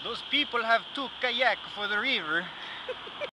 Those people have took kayak for the river.